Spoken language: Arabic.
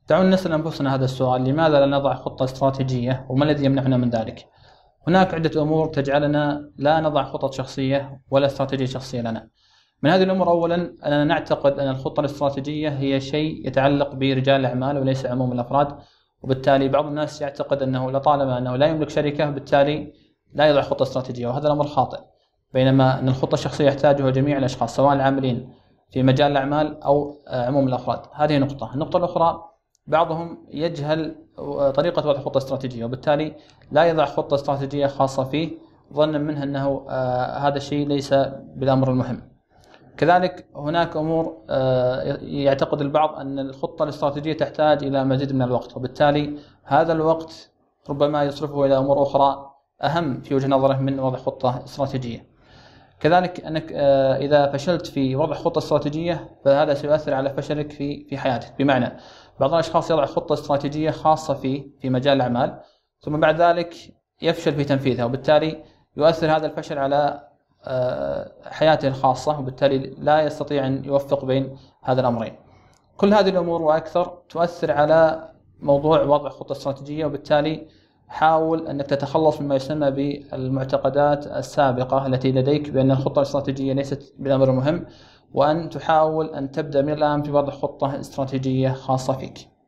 دعونا نسأل أنفسنا هذا السؤال: لماذا لا نضع خطة استراتيجية؟ وما الذي يمنعنا من ذلك؟ هناك عدة أمور تجعلنا لا نضع خطط شخصية ولا استراتيجية شخصية لنا. من هذه الأمور أولا أننا نعتقد أن الخطة الاستراتيجية هي شيء يتعلق برجال الأعمال وليس عموم الأفراد، وبالتالي بعض الناس يعتقد أنه لطالما أنه لا يملك شركة بالتالي لا يضع خطة استراتيجية، وهذا الأمر خاطئ. بينما أن الخطة الشخصية يحتاجها جميع الأشخاص سواء العاملين في مجال الأعمال أو عموم الأفراد. هذه نقطة. النقطة الأخرى: بعضهم يجهل طريقة وضع خطة استراتيجية وبالتالي لا يضع خطة استراتيجية خاصة فيه ظنا منه أنه هذا الشيء ليس بالأمر المهم. كذلك هناك أمور يعتقد البعض أن الخطة الاستراتيجية تحتاج إلى مزيد من الوقت، وبالتالي هذا الوقت ربما يصرفه إلى أمور أخرى أهم في وجهة نظره من وضع خطة استراتيجية. كذلك أنك إذا فشلت في وضع خطة استراتيجية فهذا سيؤثر على فشلك في حياتك. بمعنى بعض الأشخاص يضع خطة استراتيجية خاصة في مجال الأعمال ثم بعد ذلك يفشل في تنفيذها، وبالتالي يؤثر هذا الفشل على حياته الخاصة، وبالتالي لا يستطيع أن يوفق بين هذا الأمرين. كل هذه الأمور وأكثر تؤثر على موضوع وضع خطة استراتيجية، وبالتالي حاول أنك تتخلص مما يسمى بالمعتقدات السابقة التي لديك بأن الخطة الاستراتيجية ليست بالأمر المهم، وأن تحاول أن تبدأ من الآن في وضع خطة استراتيجية خاصة فيك.